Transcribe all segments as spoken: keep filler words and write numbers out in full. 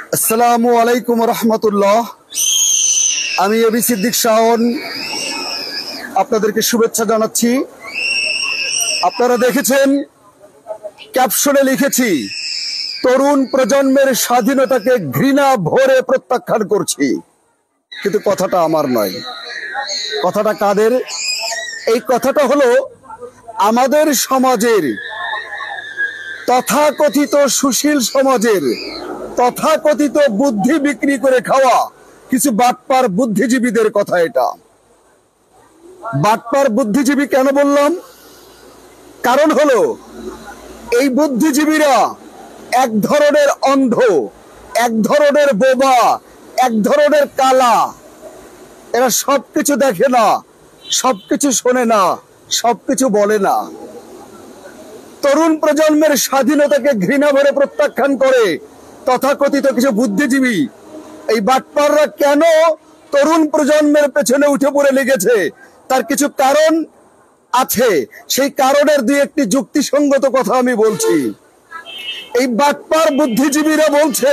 আসসালামু আলাইকুম রহমতুল্লাহ। আমি এবি সিদ্দিক শাওন আপনাদেরকে শুভেচ্ছা জানাচ্ছি। আপনারা দেখেছেন ক্যাপশনে লিখেছি, তরুণ প্রজন্মের স্বাধীনতাকে ঘৃণা ভরে প্রত্যাখ্যান করছি। কিন্তু কথাটা আমার নয়, কথাটা কাদের? এই কথাটা হলো আমাদের সমাজের, তথাকথিত সুশীল সমাজের, তথাকথিত বুদ্ধি বিক্রি করে খাওয়া কিছু বাটপার বুদ্ধিজীবীদের কথা। এটা বাটপার বুদ্ধিজীবী কেন বললাম? কারণ হলো এই বুদ্ধিজীবীরা এক ধরনের অন্ধ, এক ধরনের বোবা, এক ধরনের কালা। এরা সবকিছু দেখে না, সবকিছু শোনে না, সবকিছু বলে না। তরুণ প্রজন্মের স্বাধীনতাকে ঘৃণা ভরে প্রত্যাখ্যান করে তথাকথিত কিছু বুদ্ধিজীবী। এই বাটপাররা কেন তরুণ প্রজন্মের পেছনে উঠে পড়ে লেগেছে তার কিছু কারণ আছে। সেই কারণের দুই একটি যুক্তিসঙ্গত কথা আমি বলছি। এই বাটপার বুদ্ধিজীবীরা বলছে,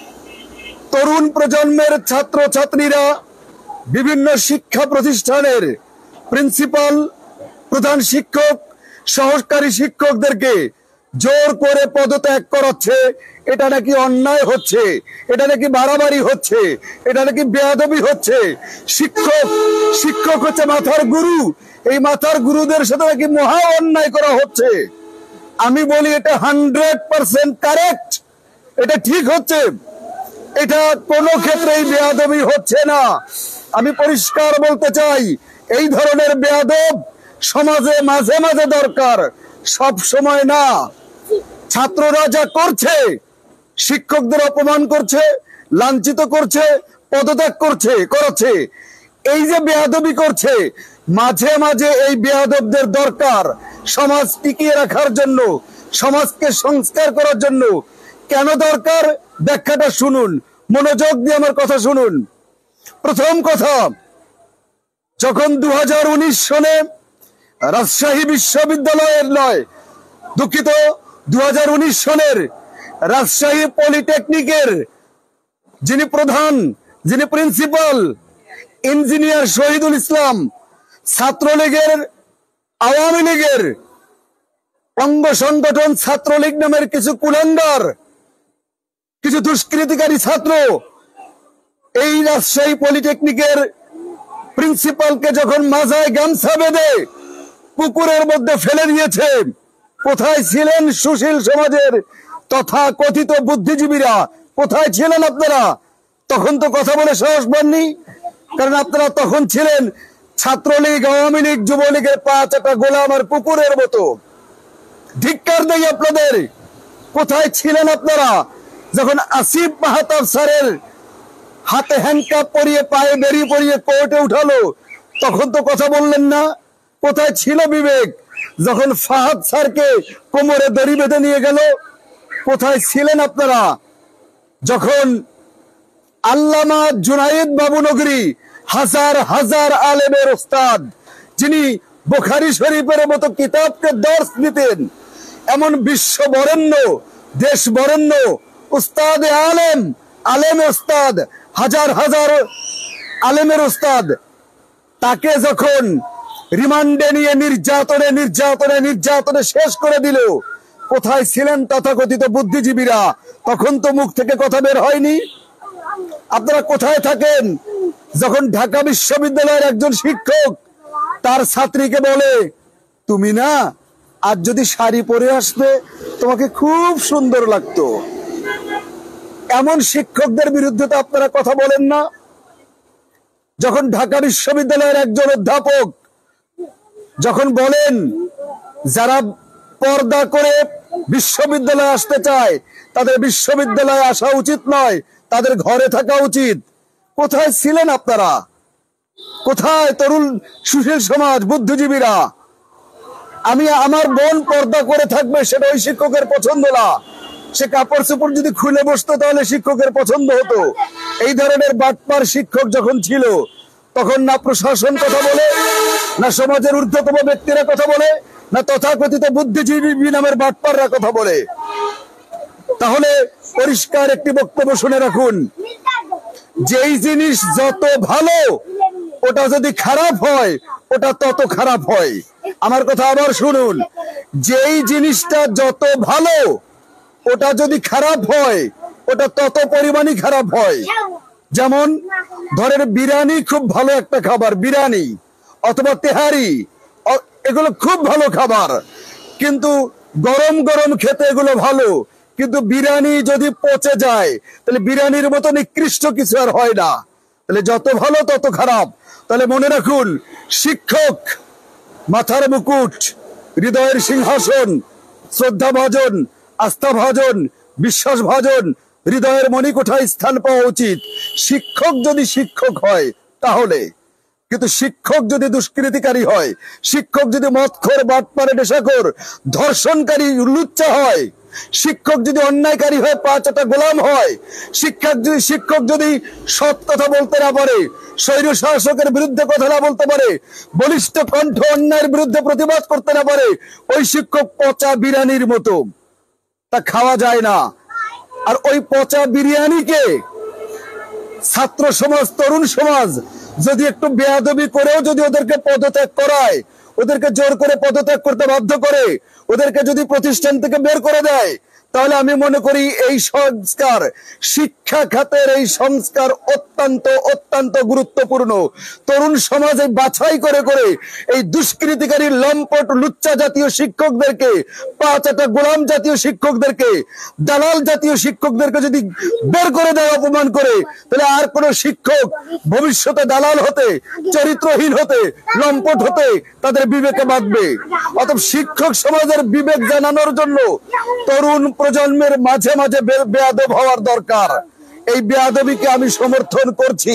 তরুণ প্রজন্মের ছাত্র ছাত্রীরা বিভিন্ন শিক্ষা প্রতিষ্ঠানের প্রিন্সিপাল, প্রধান শিক্ষক, সহকারী শিক্ষকদেরকে জোর করে পদত্যাগ করাচ্ছে। এটা নাকি অন্যায় হচ্ছে, এটা নাকি বাড়াবাড়ি হচ্ছে, এটা নাকি বেয়াদবি হচ্ছে। শিক্ষক শিক্ষক হচ্ছে মাথার গুরু, এই মাথার গুরুদের সাথে নাকি মহা অন্যায় করা হচ্ছে। আমি বলি এটা হান্ড্রেড পার্সেন্ট কারেক্ট, এটা ঠিক হচ্ছে, এটা কোনো ক্ষেত্রেই বেয়াদবি হচ্ছে না। আমি পরিষ্কার বলতে চাই, এই ধরনের বেয়াদব সমাজে মাঝে মাঝে দরকার, সব সময় না। ছাত্ররা যা করছে, শিক্ষকদের অপমান করছে, লাঞ্ছিত করছে, পদত্যাগ করছে করাচ্ছে, এই যে বেয়াদবি করছে, মাঝে মাঝে এই বেয়াদবদের দরকার সমাজ টিকিয়ে রাখার জন্য, সমাজকে সংস্কার করার জন্য। কেন দরকার ব্যাখ্যাটা শুনুন, মনোযোগ দিয়ে আমার কথা শুনুন। প্রথম কথা, যখন দু হাজার উনিশ সনে রাজশাহী বিশ্ববিদ্যালয়ের নয় দুঃখিত দু হাজার উনিশ সনের রাজশাহী পলিটেকনিকের যিনি প্রধান, যিনি প্রিন্সিপাল, ইঞ্জিনিয়ার শহীদুল ইসলাম, ছাত্রলীগের, আওয়ামী লীগের অঙ্গ সংগঠন ছাত্রলীগ নামের কিছু কুলাঙ্গার, কিছু দুষ্কৃতিকারী ছাত্র এই রাজশাহী পলিটেকনিকের প্রিন্সিপালকে যখন মাথায় গামছা বেঁধে পুকুরের মধ্যে ফেলে দিয়েছে, কোথায় ছিলেন সুশীল সমাজের তথা কথিত বুদ্ধিজীবীরা? কোথায় ছিলেন আপনারা? তখন তো কথা বলে সাহস পাননি, কারণ আপনারা তখন ছিলেন ছাত্রলীগ, আওয়ামী লীগ, যুবলীগের পাঁচ একটা গোলাম আর পুকুরের মতো। ধিক্কার দেই আপনাদের। কোথায় ছিলেন আপনারা যখন আসিফ মাহতাব স্যারের হাতে হ্যান্ডকাপ পরিয়ে, পায়ে বেরিয়ে পরিয়ে কোর্টে উঠালো? তখন তো কথা বললেন না। কোথায় ছিল বিবেক যখন ফাহাদ স্যারকে কোমরে দড়ি বেঁধে নিয়ে গেল? কোথায় ছিলেন আপনারা যখন আল্লামা জুনায়েদ বাবুনগরী, হাজার হাজার আলেমের ওস্তাদ, যিনি বুখারী শরীফের মতো কিতাবকে দর্শ দিতেন, এমন বিশ্ব বরেণ্য, দেশ বরেণ্য উস্তাদ আলেম, আলেম ওস্তাদ, হাজার হাজার আলেমের ওস্তাদ, তাকে যখন রিমান্ডে নিয়ে নির্যাতনে নির্যাতনে নির্যাতনে শেষ করে দিল, কোথায় ছিলেন তথাকথিত বুদ্ধিজীবীরা? তখন তো মুখ থেকে কথা বের হয়নি। আপনারা কোথায় থাকেন যখন ঢাকা বিশ্ববিদ্যালয়ের একজন শিক্ষক তার ছাত্রীকে বলে, তুমি না আজ যদি শাড়ি পরে আসবে তোমাকে খুব সুন্দর লাগতো? এমন শিক্ষকদের বিরুদ্ধে তো আপনারা কথা বলেন না। যখন ঢাকা বিশ্ববিদ্যালয়ের একজন অধ্যাপক যখন বলেন, যারা পর্দা করে বিশ্ববিদ্যালয়ে আসতে চায় তাদের বিশ্ববিদ্যালয়ে আসা উচিত নয়, তাদের ঘরে থাকা উচিত, কোথায় ছিলেন আপনারা? কোথায় তরুণ সুশীল সমাজ, বুদ্ধিজীবীরা? আমি আমার বোন পর্দা করে থাকবে, সেটা ওই শিক্ষকের পছন্দ না। সে কাপড় চোপড় যদি খুলে বসতো তাহলে শিক্ষকের পছন্দ হতো। এই ধরনের বাটপার শিক্ষক যখন ছিল, তখন না প্রশাসন কথা বলে, না সমাজের ঊর্ধ্বতম ব্যক্তিরা কথা বলে, না তথাকথিত বুদ্ধিজীবী নামের বাটপাররা কথা বলে। তাহলে পরিষ্কার একটি বক্তব্য শুনে রাখুন, যেই জিনিস যত ভালো ওটা যদি খারাপ হয় ওটা তত খারাপ হয়। আমার কথা আবার শুনুন, যেই জিনিসটা যত ভালো ওটা যদি খারাপ হয় ওটা তত পরিমাণই খারাপ হয়। যেমন ধরেন বিরিয়ানি খুব ভালো একটা খাবার, বিরিয়ানি অথবা তেহারি, এগুলো খুব ভালো খাবার, কিন্তু গরম গরম খেতে এগুলো ভালো। কিন্তু বিরিয়ানি যদি পচে যায় তাহলে বিরিয়ানির মতো নিকৃষ্ট কিছু আর হয় না। তাহলে যত ভালো তত খারাপ। তাহলে মনে রাখুন, শিক্ষক মাথার মুকুট, হৃদয়ের সিংহাসন, শ্রদ্ধা ভাজন, আস্থা ভাজন, বিশ্বাস ভাজন, হৃদয়ের মণিকোঠায় স্থান পাওয়া উচিত শিক্ষক যদি শিক্ষক হয় তাহলে। কিন্তু শিক্ষক যদি দুষ্কৃতিকারী হয়, শিক্ষক যদি মদখোর, বাটপারে, নেশাখোর, ধর্ষণকারী, লুচ্চা হয়, শিক্ষক যদি অন্যায়কারী হয়, পাঁচটা গোলাম হয়, শিক্ষক যদি শিক্ষক যদি সৎ কথা বলতে না পারে, স্বৈর শাসকের বিরুদ্ধে কথা না বলতে পারে, বলিষ্ঠ কণ্ঠ অন্যায়ের বিরুদ্ধে প্রতিবাদ করতে না পারে, ওই শিক্ষক পচা বিরিয়ানির মতো, তা খাওয়া যায় না। আর ওই পচা বিরিয়ানিকে ছাত্র সমাজ, তরুণ সমাজ যদি একটু বেয়াদবি করেও যদি ওদেরকে পদত্যাগ করায়, ওদেরকে জোর করে পদত্যাগ করতে বাধ্য করে, ওদেরকে যদি প্রতিষ্ঠান থেকে বের করে দেয়, তাহলে আমি মনে করি এই সংস্কার, শিক্ষা খাতের এই সংস্কার অত্যন্ত অত্যন্ত গুরুত্বপূর্ণ। তরুণ সমাজে বাছাই করে করে এই দুষ্কৃতিকারী, লম্পট, লুচ্চা জাতীয় শিক্ষকদেরকে, পাঁচটা গোলাম জাতীয় শিক্ষকদেরকে, দালাল জাতীয় শিক্ষকদেরকে যদি বের করে দেয় অপমান করে, তাহলে আর কোন শিক্ষক ভবিষ্যতে দালাল হতে, চরিত্রহীন হতে, লম্পট হতে তাদের বিবেকে বাঁধবে। অতএব শিক্ষক সমাজের বিবেক জানানোর জন্য তরুণ প্রজন্মের মাঝে মাঝে বেয়াদব হওয়ার দরকার। এই বেয়াদবিকে আমি সমর্থন করছি।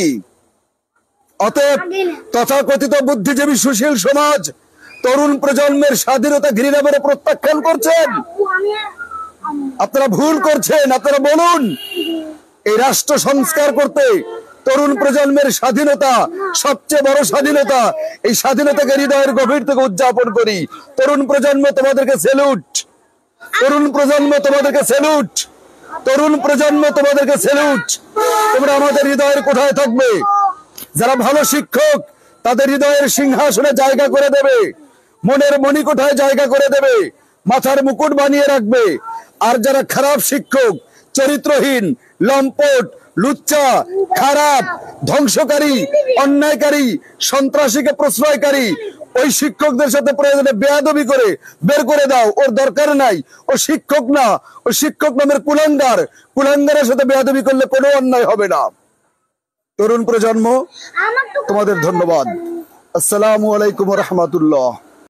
অতএব তথাকথিত বুদ্ধিজীবী সুশীল সমাজ তরুণ প্রজন্মের স্বাধীনতা ঘৃণা করে প্রত্যাখ্যান করছেন। আপনারা ভুল করছেন। আপনারা বলুন, এই রাষ্ট্র সংস্কার করতে তরুণ প্রজন্মের স্বাধীনতা সবচেয়ে বড় স্বাধীনতা। এই স্বাধীনতাকে হৃদয়ের গভীর থেকে উদযাপন করি। তরুণ প্রজন্ম তোমাদেরকে স্যালুট, তরুণ প্রজন্ম তোমাদেরকে স্যালুট, তরুণ প্রজন্ম তোমাদেরকে স্যালুট। তোমরা আমাদের হৃদয়ের কোঠায় থাকবে। যারা ভালো শিক্ষক তাদের হৃদয়ের সিংহাসনে জায়গা করে দেবে, মনের মণিকোঠায় জায়গা করে দেবে, মাথার মুকুট বানিয়ে রাখবে। আর যারা খারাপ শিক্ষক, চরিত্রহীন, লম্পট, লুচ্চা, খারাপ, ধ্বংসকারী, অন্যায়কারী, সন্ত্রাসীকে প্রশ্রয়কারী, ওই শিক্ষকদের সাথে প্রয়োজনে বেয়াদবি করে বের করে দাও, ওর দরকার নাই, ও শিক্ষক না, ও শিক্ষক নামের কুলাঙ্গার। কুলাঙ্গারের সাথে বেয়াদবি করলে কোনো অন্যায় হবে না। তরুণ প্রজন্ম তোমাদের ধন্যবাদ। আসসালামু আলাইকুম ওয়া রাহমাতুল্লাহ।